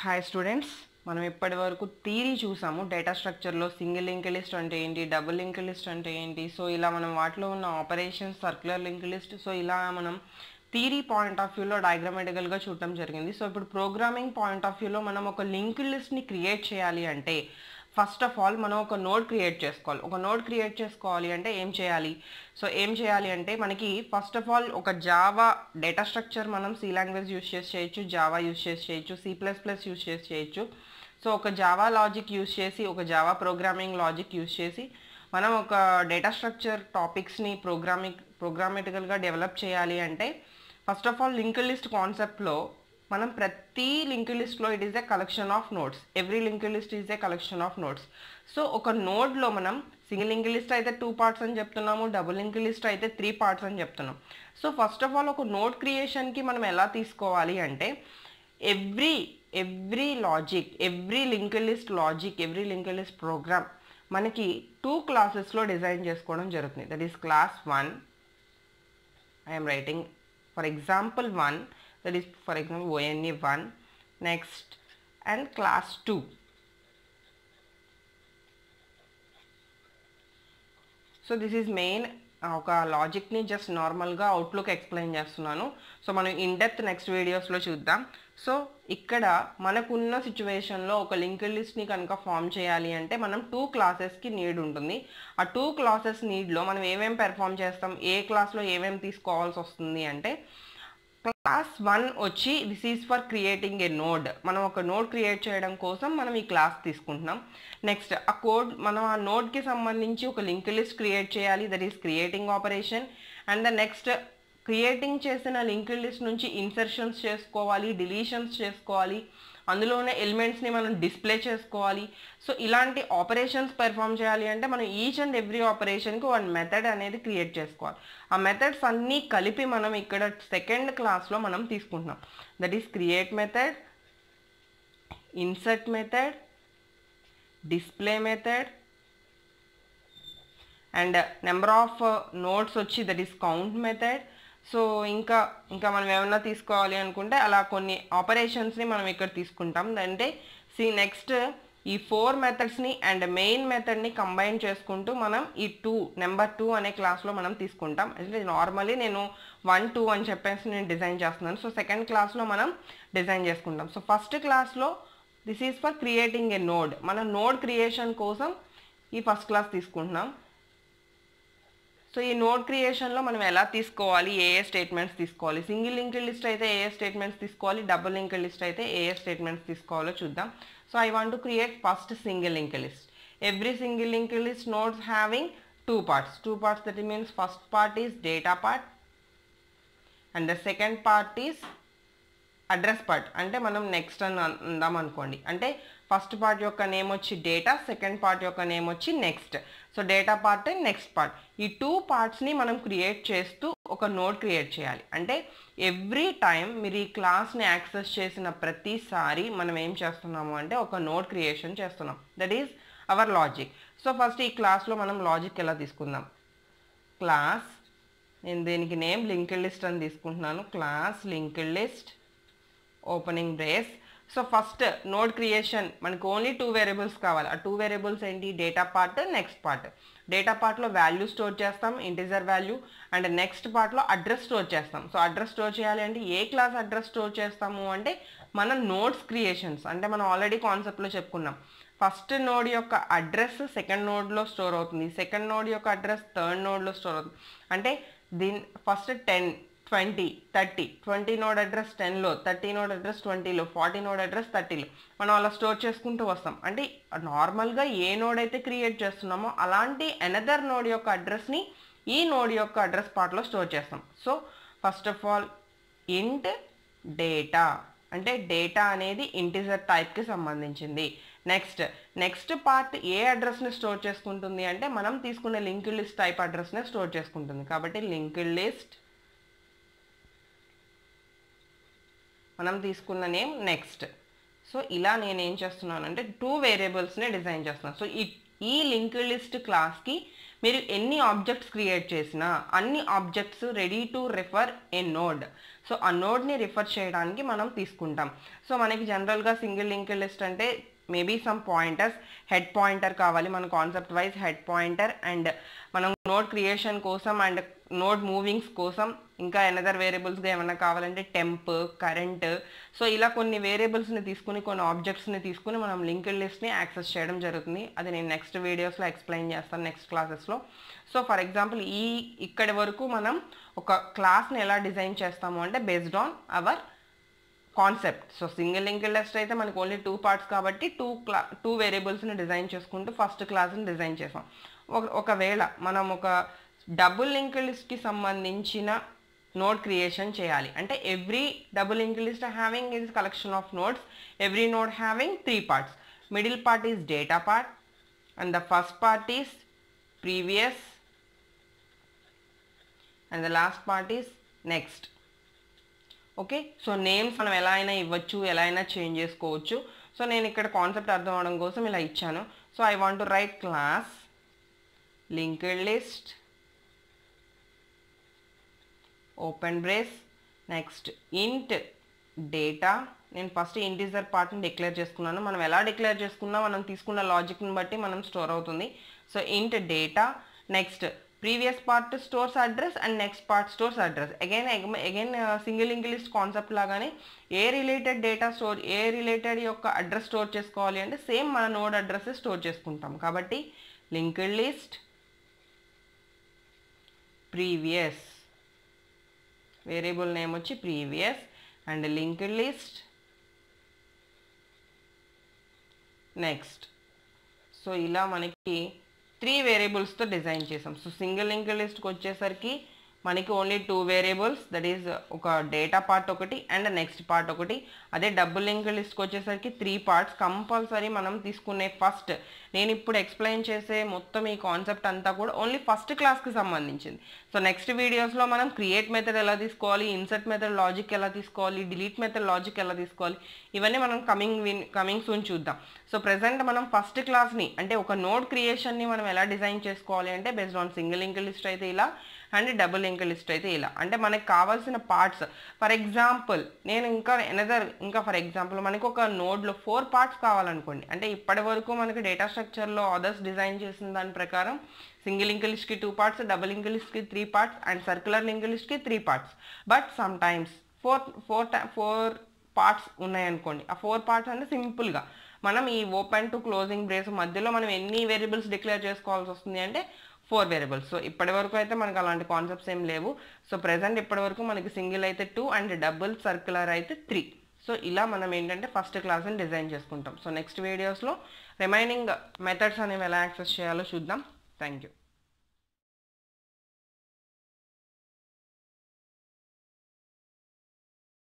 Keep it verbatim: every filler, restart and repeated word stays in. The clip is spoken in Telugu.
హాయ్ స్టూడెంట్స్, మనం ఇప్పటి వరకు థియరీ చూసాము. డేటా స్ట్రక్చర్లో సింగిల్ లింక్ లిస్ట్ అంటే ఏంటి, డబుల్ లింక్ లిస్ట్ అంటే ఏంటి, సో ఇలా మనం వాటిలో ఉన్న operations, circular link list, so ఇలా మనం థియరీ పాయింట్ ఆఫ్ వ్యూలో డయాగ్రామటికల్గా చూడటం జరిగింది. సో ఇప్పుడు ప్రోగ్రామింగ్ పాయింట్ ఆఫ్ వ్యూలో మనం ఒక లింక్ లిస్ట్ని క్రియేట్ చేయాలి అంటే ఫస్ట్ ఆఫ్ ఆల్ మనం ఒక నోడ్ క్రియేట్ చేసుకోవాలి. ఒక నోడ్ క్రియేట్ చేసుకోవాలి అంటే ఏం చేయాలి? సో ఏం చేయాలి అంటే మనకి ఫస్ట్ ఆఫ్ ఆల్ ఒక జావా డేటా స్ట్రక్చర్ మనం సి లాంగ్వేజ్ యూస్ చేసి చేయొచ్చు, జావా యూస్ చేసి చేయొచ్చు, సి ప్లస్ ప్లస్ యూస్ చేసి చేయొచ్చు. సో ఒక జావా లాజిక్ యూస్ చేసి, ఒక జావా ప్రోగ్రామింగ్ లాజిక్ యూస్ చేసి మనం ఒక డేటా స్ట్రక్చర్ టాపిక్స్ని ప్రోగ్రామింగ్ ప్రోగ్రామటికల్గా డెవలప్ చేయాలి అంటే first of all link list కాన్సెప్ట్లో మనం ప్రతి లింక్ లిస్ట్లో it is a collection of nodes. Every link list is a collection of nodes. So ఒక నోడ్లో మనం సింగిల్ లింక్ లిస్ట్ అయితే టూ పార్ట్స్ అని చెప్తున్నాము, డబుల్ లింక్ లిస్ట్ అయితే త్రీ పార్ట్స్ అని చెప్తున్నాం. సో ఫస్ట్ ఆఫ్ ఆల్ ఒక నోడ్ క్రియేషన్కి మనం ఎలా తీసుకోవాలి అంటే every every logic, every link list logic, every link list program మనకి టూ క్లాసెస్లో డిజైన్ చేసుకోవడం జరుగుతుంది. That is class one, I'm writing for example one, that is for example O N E one, next and class two. So this is main ఒక లాజిక్ని జస్ట్ నార్మల్గా అవుట్లుక్ ఎక్స్ప్లెయిన్ చేస్తున్నాను. సో మనం ఇన్ డెప్త్ నెక్స్ట్ వీడియోస్లో చూద్దాం. సో ఇక్కడ మనకున్న సిచ్యువేషన్లో ఒక లింక్ లిస్ట్ని కనుక ఫామ్ చేయాలి అంటే మనం టూ క్లాసెస్కి నీడ్ ఉంటుంది. ఆ టూ క్లాసెస్ నీడ్లో మనం ఏమేమి పెర్ఫామ్ చేస్తాం, ఏ క్లాస్లో ఏమేమి తీసుకోవాల్సి వస్తుంది అంటే క్లాస్ వన్ వచ్చి this is for creating a node. మనం ఒక నోడ్ క్రియేట్ చేయడం కోసం మనం ఈ క్లాస్ తీసుకుంటున్నాం. నెక్స్ట్ ఆ కోడ్ మనం ఆ నోడ్కి సంబంధించి ఒక లింక్ లిస్ట్ క్రియేట్ చేయాలి, that is creating operation. And the next creating చేసిన లింక్ లిస్ట్ నుంచి ఇన్సర్షన్స్ చేసుకోవాలి, డిలీషన్స్ చేసుకోవాలి, అందులోనే ఎలిమెంట్స్ని మనం డిస్ప్లే చేసుకోవాలి. సో ఇలాంటి ఆపరేషన్స్ పెర్ఫామ్ చేయాలి అంటే మనం ఈచ్ అండ్ ఎవ్రీ ఆపరేషన్కి వన్ మెథడ్ అనేది క్రియేట్ చేసుకోవాలి. ఆ మెథడ్స్ అన్నీ కలిపి మనం ఇక్కడ సెకండ్ క్లాస్లో మనం తీసుకుంటున్నాం. That is create method, insert method, display method and number of notes వచ్చి that is count method. So ఇంకా ఇంకా మనం ఏమన్నా తీసుకోవాలి అనుకుంటే అలా కొన్ని ఆపరేషన్స్ని మనం ఇక్కడ తీసుకుంటాం. అంటే సి నెక్స్ట్ ఈ ఫోర్ మెథడ్స్ని అండ్ మెయిన్ మెథడ్ని కంబైన్ చేసుకుంటూ మనం ఈ టూ నెంబర్ టూ అనే క్లాస్లో మనం తీసుకుంటాం. అంటే నార్మల్లీ నేను వన్ టూ అని చెప్పేసి నేను డిజైన్ చేస్తున్నాను. సో సెకండ్ క్లాస్లో మనం డిజైన్ చేసుకుంటాం. సో ఫస్ట్ క్లాస్లో this is for creating a node. మనం నోడ్ క్రియేషన్ కోసం ఈ ఫస్ట్ క్లాస్ తీసుకుంటున్నాం. సో ఈ నోడ్ క్రియేషన్లో మనం ఎలా తీసుకోవాలి, ఏ ఏ స్టేట్మెంట్స్ తీసుకోవాలి, సింగిల్ లింక్ లిస్ట్ అయితే ఏ ఏ స్టేట్మెంట్స్ తీసుకోవాలి, డబుల్ లింక్ లిస్ట్ అయితే ఏ ఏ స్టేట్మెంట్స్ తీసుకోవాలో చూద్దాం. So I want to create first single link list. Every single link list nodes having two parts. Two parts that means first part is data part and the second part is address part. అంటే మనం నెక్స్ట్ అని అందాం అనుకోండి. అంటే ఫస్ట్ పార్ట్ యొక్క నేమ్ వచ్చి డేటా, సెకండ్ పార్ట్ యొక్క నేమ్ వచ్చి next. So data part and next part, ఈ టూ పార్ట్స్ని మనం క్రియేట్ చేస్తూ ఒక నోడ్ క్రియేట్ చేయాలి. అంటే ఎవ్రీ టైం మీరు ఈ క్లాస్ని యాక్సెస్ చేసిన ప్రతిసారి మనం ఏం చేస్తున్నాము అంటే ఒక నోడ్ క్రియేషన్ చేస్తున్నాం. That is our logic. So first ఈ క్లాస్లో మనం లాజిక్ ఎలా తీసుకుందాం. క్లాస్, నేను దీనికి నేమ్ లింక్ లిస్ట్ అని తీసుకుంటున్నాను. Class link list opening brace. So first node creation మనకు ఓన్లీ టూ వేరియబుల్స్ కావాలి. ఆ టూ వేరియబుల్స్ ఏంటి, data part, next part. Data పార్ట్లో వాల్యూ స్టోర్ చేస్తాం, ఇంటిజర్ వాల్యూ. అండ్ నెక్స్ట్ పార్ట్లో అడ్రస్ స్టోర్ చేస్తాం. సో అడ్రస్ స్టోర్ చేయాలి అంటే ఏ క్లాస్ అడ్రస్ స్టోర్ చేస్తాము అంటే మనం నోడ్స్ క్రియేషన్స్ అంటే మనం ఆల్రెడీ కాన్సెప్ట్లో చెప్పుకున్నాం. ఫస్ట్ నోడ్ యొక్క అడ్రస్ సెకండ్ నోడ్లో స్టోర్ అవుతుంది, సెకండ్ నోడ్ యొక్క అడ్రస్ థర్డ్ నోడ్లో స్టోర్ అవుతుంది. అంటే దీని first ten, twenty, thirty, twenty node address టెన్లో, థర్టీ నోడ్ అడ్రస్ ట్వంటీలో, ఫార్టీ నోడ్ అడ్రస్ థర్టీలో మనం అలా స్టోర్ చేసుకుంటూ వస్తాం. అంటే నార్మల్గా ఏ నోడ్ అయితే క్రియేట్ చేస్తున్నామో అలాంటి అనదర్ నోడ్ యొక్క అడ్రస్ని ఈ నోడ్ యొక్క అడ్రస్ పార్ట్లో స్టోర్ చేస్తాం. So first of all int data అంటే డేటా అనేది ఇంటిజర్ టైప్కి సంబంధించింది. నెక్స్ట్ నెక్స్ట్ పార్ట్ ఏ అడ్రస్ని స్టోర్ చేసుకుంటుంది అంటే మనం తీసుకునే లింక్ లిస్ట్ టైప్ అడ్రస్ని స్టోర్ చేసుకుంటుంది. కాబట్టి లింక్ లిస్ట్ మనం తీసుకున్న నేమ్ నెక్స్ట్. సో ఇలా నేను ఏం చేస్తున్నాను అంటే టూ వేరియబుల్స్ని డిజైన్ చేస్తున్నాను. సో ఈ ఈ లింక్డ్ లిస్ట్ క్లాస్కి మీరు ఎన్ని ఆబ్జెక్ట్స్ క్రియేట్ చేసినా అన్ని objects ready to refer a node. So ఆ నోడ్ని రిఫర్ చేయడానికి మనం తీసుకుంటాం. సో మనకి జనరల్గా సింగిల్ లింక్డ్ లిస్ట్ అంటే maybe some pointers, head pointer కావాలి మన concept wise, head pointer and మనం నోడ్ క్రియేషన్ కోసం అండ్ నోడ్ మూవింగ్స్ కోసం ఇంకా ఎనదర్ వేరియబుల్స్గా ఏమైనా కావాలంటే టెంప్, కరెంట్, సో ఇలా కొన్ని వేరియబుల్స్ని తీసుకుని కొన్ని ఆబ్జెక్ట్స్ని తీసుకుని మనం లింక్డ్ లిస్ట్ని యాక్సెస్ చేయడం జరుగుతుంది. అది నేను నెక్స్ట్ వీడియోస్లో ఎక్స్ప్లెయిన్ చేస్తాను నెక్స్ట్ క్లాసెస్లో. సో ఫర్ ఎగ్జాంపుల్ ఈ ఇక్కడి వరకు మనం ఒక క్లాస్ని ఎలా డిజైన్ చేస్తాము అంటే based on our concept. So single linked list అయితే మనకు ఓన్లీ టూ పార్ట్స్ కాబట్టి టూ క్లా టూ వేరియబుల్స్ని డిజైన్ చేసుకుంటూ ఫస్ట్ క్లాస్ని డిజైన్ చేసాం. ఒక ఒకవేళ మనం ఒక డబుల్ లింక్డ్ లిస్ట్కి సంబంధించిన నోడ్ క్రియేషన్ చేయాలి అంటే every double linked list having is collection of nodes, every node having three parts. Middle part is data part and the first part is previous and the last part is next. Okay, so names మనం ఎలా అయినా ఇవ్వచ్చు, ఎలా అయినా చేంజ్ చేసుకోవచ్చు. సో నేను ఇక్కడ కాన్సెప్ట్ అర్థం అవడం కోసం ఇలా ఇచ్చాను. So I want to write class linked list open brace next int data. నేను ఫస్ట్ ఇంటీజర్ పార్ట్ని డిక్లేర్ చేసుకున్నాను. మనం ఎలా డిక్లేర్ చేసుకున్నా మనం తీసుకున్న లాజిక్ని బట్టి మనం స్టోర్ అవుతుంది. So int data next previous part stores address and next part stores address. Again again single linked list concept లాగానే ఏ రిలేటెడ్ డేటా స్టోర్ ఏ రిలేటెడ్ యొక్క అడ్రస్ స్టోర్ చేసుకోవాలి అంటే సేమ్ మన నోడ్ అడ్రస్ స్టోర్ చేసుకుంటాం. కాబట్టి linked list previous variable name వచ్చి previous and linked list next. So ఇలా మనకి త్రీ వేరియబుల్స్తో డిజైన్ చేసాం. సో సింగిల్ లింక్డ్ లిస్ట్కి వచ్చేసరికి మనకి only two variables, that is ఒక డేటా పార్ట్ ఒకటి అండ్ నెక్స్ట్ పార్ట్ ఒకటి. అదే డబుల్ లింక్డ్ లిస్ట్కి వచ్చేసరికి త్రీ పార్ట్స్. కంపల్సరీ మనం తీసుకునే ఫస్ట్ నేను ఇప్పుడు ఎక్స్ప్లెయిన్ చేసే మొత్తం ఈ కాన్సెప్ట్ అంతా కూడా ఓన్లీ ఫస్ట్ క్లాస్కి సంబంధించింది. సో నెక్స్ట్ వీడియోస్లో మనం క్రియేట్ మెథడ్ ఎలా తీసుకోవాలి, ఇన్సర్ట్ మెథడ్ లాజిక్ ఎలా తీసుకోవాలి, డిలీట్ మెథడ్ లాజిక్ ఎలా తీసుకోవాలి, ఇవన్నీ మనం కమింగ్ విన్ కమింగ్ సూన్ చూద్దాం. సో ప్రెసెంట్ మనం ఫస్ట్ క్లాస్ని అంటే ఒక నోడ్ క్రియేషన్ని మనం ఎలా డిజైన్ చేసుకోవాలి అంటే based on single linked list అయితే ఇలా అండ్ డబుల్ లింక్డ్ లిస్ట్ అయితే ఇలా. అంటే మనకు కావాల్సిన పార్ట్స్ ఫర్ ఎగ్జాంపుల్ నేను ఇంకా ఎనదర్ ఇంకా ఫర్ ఎగ్జాంపుల్ మనకు ఒక నోడ్లో ఫోర్ పార్ట్స్ కావాలనుకోండి. అంటే ఇప్పటి వరకు మనకి డేటా స్ట్రక్చర్లో అదర్స్ డిజైన్ చేసిన దాని ప్రకారం సింగిల్ లింక్డ్ లిస్ట్కి టూ పార్ట్స్, డబుల్ లింక్డ్ లిస్ట్కి three parts and circular linked లిస్ట్కి three parts. But sometimes four four four parts ఉన్నాయనుకోండి. ఆ ఫోర్ పార్ట్స్ అంటే సింపుల్గా మనం ఈ ఓపెన్ టు క్లోజింగ్ బ్రేస్ మధ్యలో మనం ఎన్ని వేరియబుల్స్ డిక్లేర్ చేసుకోవాల్సి వస్తుంది అంటే ఫోర్ వేరియబుల్స్. సో ఇప్పటి వరకు అయితే మనకు అలాంటి కాన్సెప్ట్స్ ఏం లేవు. సో ప్రెసెంట్ ఇప్పటి వరకు మనకి సింగిల్ అయితే టూ అండ్ డబుల్ సర్క్యులర్ అయితే త్రీ. సో ఇలా మనం ఏంటంటే ఫస్ట్ క్లాస్ని డిజైన్ చేసుకుంటాం. సో నెక్స్ట్ వీడియోస్లో రిమైనింగ్ మెథడ్స్ అనేవి ఎలా యాక్సెస్ చేయాలో చూద్దాం. Thank you.